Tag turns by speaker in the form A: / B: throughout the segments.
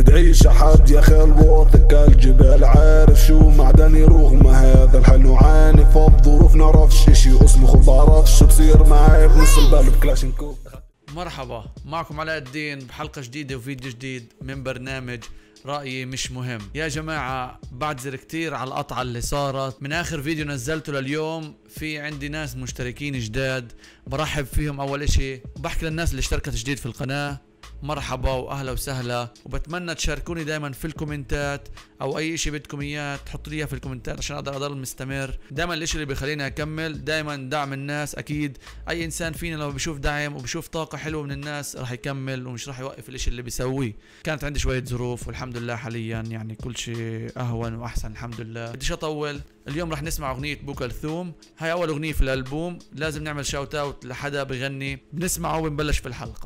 A: مدعي شحات يا خال واثق الجبال، عارف شو معدني رغم هذا الحال نعاني فوق ظروف نعرفش اشي اسمه بعرفش شو بصير معاي بنص البال بكلاشينكوف.
B: مرحبا، معكم علاء الدين بحلقة جديدة وفيديو جديد من برنامج رأيي مش مهم. يا جماعة بعتذر كتير على القطعة اللي صارت من آخر فيديو نزلته لليوم. في عندي ناس مشتركين جداد برحب فيهم. أول اشي بحكي للناس اللي اشتركت جديد في القناة مرحبا واهلا وسهلا، وبتمنى تشاركوني دائما في الكومنتات او اي شيء بدكم اياه تحطوا لي اياه في الكومنتات عشان اقدر اضل مستمر. دائما الاشي اللي بيخليني اكمل دائما دعم الناس. اكيد اي انسان فينا لو بيشوف دعم وبيشوف طاقة حلوة من الناس راح يكمل ومش راح يوقف الاشي اللي بيسويه. كانت عندي شوية ظروف والحمد لله حاليا يعني كل شيء اهون واحسن الحمد لله. بديش اطول، اليوم راح نسمع اغنية بو كلثوم. هاي اول اغنية في الالبوم، لازم نعمل شاوت اوت لحدا بغني. بنسمعه وبنبلش في الحلقة.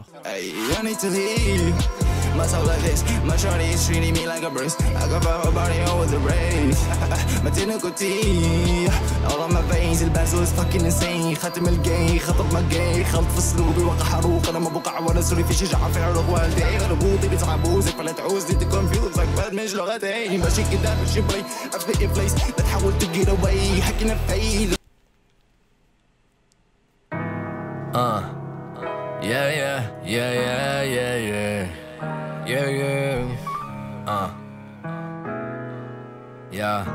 C: My soul like this, my shorty is treating me like a breast. I got her body on with the race. ما تنكتي all on my veins. البازو is fucking insane. خاتم الجاي خطب ما جاي خلط في اسلوبي وقع حروق. انا ما بقع ولا سوري في شجاعة في عروق والدي غلبوطي بتعبوزك فلا تعوزني تكونفيوز like bad مش لغتين. ماشي كده ماشي باي I spit in place لا تحاول to get away حكينا في yeah yeah yeah yeah yeah yeah yeah yeah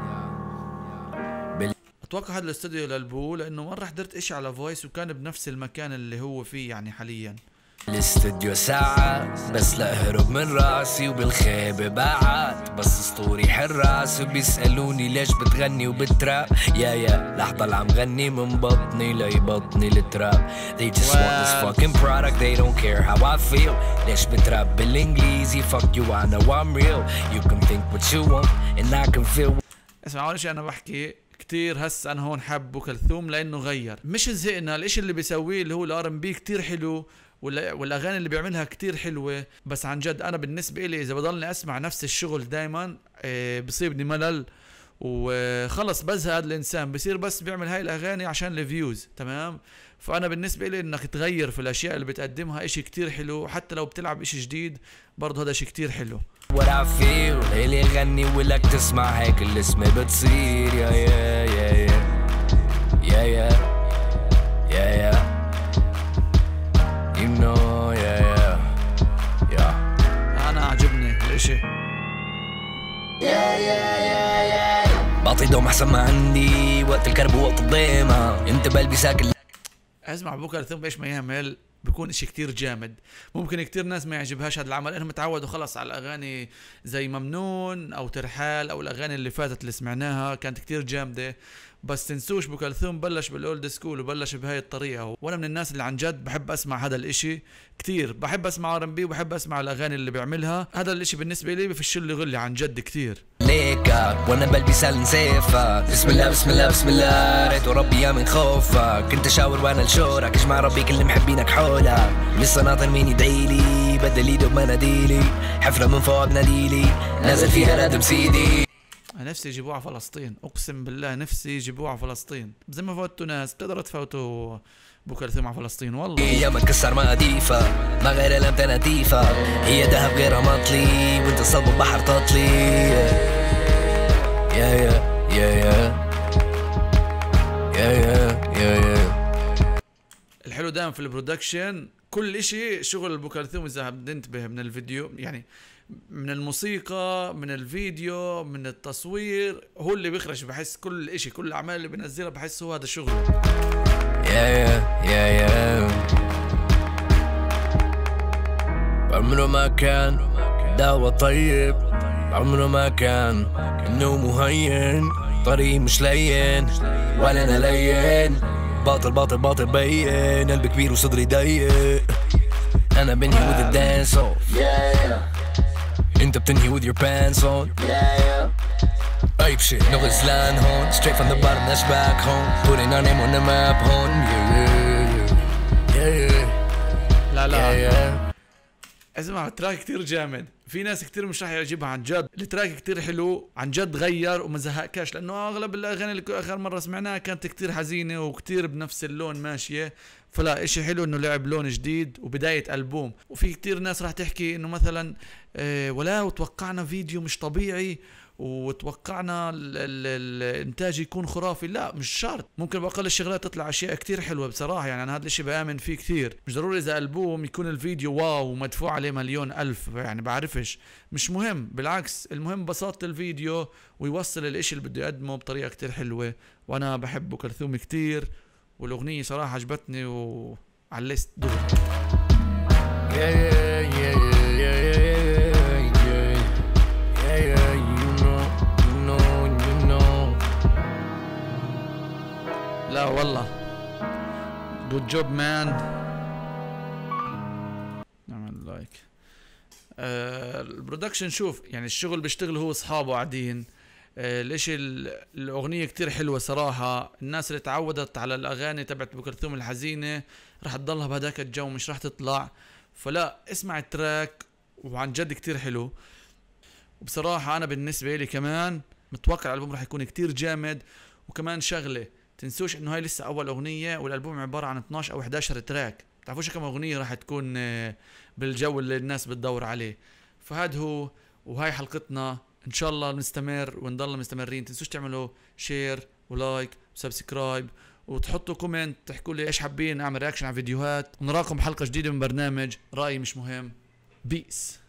B: اتوقع هذا الاستوديو للبو لانه مرة حضرت اشي على فويس وكان بنفس المكان اللي هو فيه يعني حاليا.
C: الاستوديو ساعة بس لا اهرب من راسي وبالخيبة بعد بس اسطوري حراس وبيسألوني ليش بتغني وبتراب يا لحظة عم غني من بطني ليبطني التراب. They just want this fucking product they don't care how I feel. ليش بتراب بالانجليزي fuck you I know I'm real. You can think what you want and I can feel.
B: اسمع اول شيء انا بحكي كتير هسه انا هون حاب بو كلثوم لانه غير، مش زهقنا. الاشي اللي بيسويه اللي هو الار ام بي كتير حلو والاغاني اللي بيعملها كتير حلوه، بس عن جد انا بالنسبه لي اذا بضلني اسمع نفس الشغل دايما بصيبني ملل وخلص بزهق. الانسان بصير بس بيعمل هاي الاغاني عشان الفيوز، تمام؟ فانا بالنسبه لي انك تغير في الاشياء اللي بتقدمها اشي كتير حلو. حتى لو بتلعب اشي جديد برضه هذا اشي كتير حلو.
C: What I feel اللي يغني ولك تسمع هيك الاسم بتصير يا يا يا يا يا يا يا you know يا يا يا
B: انا عجبني الاشي
C: يا يا يا يا بعطي دوم احسن ما عندي وقت الكرب ووقت الضيمة انت بقلبي ساكن.
B: اسمع بو كلثوم ايش ما يعمل بيكون اشي كتير جامد. ممكن كتير ناس ما يعجبهاش هذا العمل لانهم تعودوا خلص على الاغاني زي ممنون او ترحال او الاغاني اللي فاتت اللي سمعناها كانت كتير جامده، بس تنسوش بو كلثوم بلش بالاولد سكول وبلش بهاي الطريقه. وانا من الناس اللي عن جد بحب اسمع هذا الاشي كتير. بحب اسمع ار ام بي وبحب اسمع الاغاني اللي بيعملها. هذا الاشي بالنسبه لي بفش لي غلي عن جد كتير.
C: ليكا وانا بلبي سالن سيفك بسم الله بسم الله بسم الله ريت وربي يا من خوفك. كنت اشاور وانا لشورك اجمع ربي كل محبينك حولك. لسه ناطر مين يدعيلي بدل ايده بمناديلي حفره من فوق بناديلي نازل فيها رادم سيدي.
B: نفسي يجيبوها على فلسطين، اقسم بالله نفسي يجيبوها على فلسطين. زي ما فوتوا ناس بتقدروا تفوتوا بو كلثوم على فلسطين والله.
C: يا ما تكسر ما ديفا ما غير لم تناديفا هي ذهب غيرها مطلي وانت صلب البحر تطلي يا يا يا يا يا يا يا يا.
B: الحلو دائما في البرودكشن كل اشي شغل بو كلثوم. اذا بننتبه من الفيديو يعني من الموسيقى من الفيديو من التصوير هو اللي بيخرج. بحس كل اشي كل الاعمال اللي بنزلها بحس هو هذا شغل.
C: يا يا يا يا عمره ما كان دواء طيب عمره ما كان انه مهين طريق مش لين ولا انا لين باطل باطل باطل بين قلبي كبير وصدري ضيق انا بنهي with the dance off انت بتنهي with your pants on Ape shit no غزلان هون straight from the bottom that's back home putting our name on the map هون yeah yeah yeah yeah
B: لا لا
C: yeah, yeah.
B: اسمع التراك كتير جامد، في ناس كتير مش راح يعجبها عن جد، التراك كتير حلو عن جد، غير وما زهقكش، لانه اغلب الاغاني اللي اخر مره سمعناها كانت كتير حزينه وكتير بنفس اللون ماشيه. فلا اشي حلو انه لعب لون جديد وبدايه البوم. وفي كتير ناس راح تحكي انه مثلا ولا وتوقعنا فيديو مش طبيعي وتوقعنا الانتاج يكون خرافي. لا مش شرط، ممكن باقل الشغلات تطلع اشياء كتير حلوه بصراحه. يعني انا هذا الشيء بامن فيه كثير. مش ضروري اذا البوم يكون الفيديو واو ومدفوع عليه مليون الف، يعني بعرفش، مش مهم. بالعكس المهم بساطه الفيديو ويوصل الاشي اللي بده يقدمه بطريقه كتير حلوه. وانا بحب كلثوم كتير، والاغنيه صراحه عجبتني وعلست دغري. لا والله جود جوب مان. نعمل لايك. البرودكشن شوف يعني الشغل بيشتغل هو اصحابه قاعدين. الاشي الاغنيه كتير حلوه صراحه. الناس اللي تعودت على الاغاني تبعت بكلثوم الحزينه رح تضلها بهداك الجو، مش رح تطلع. فلا اسمع التراك وعن جد كتير حلو. وبصراحه انا بالنسبه لي كمان متوقع الالبوم رح يكون كتير جامد. وكمان شغله تنسوش انه هاي لسه اول اغنيه، والالبوم عباره عن 12 او 11 تراك. تعرفوش كم اغنيه راح تكون بالجو اللي الناس بتدور عليه. فهاد هو، وهاي حلقتنا. ان شاء الله نستمر ونضل مستمرين. تنسوش تعملوا شير ولايك وسبسكرايب وتحطوا كومنت تحكوا لي ايش حابين اعمل رياكشن على فيديوهات. ونراكم بحلقه جديده من برنامج رأيي مش مهم. بيس.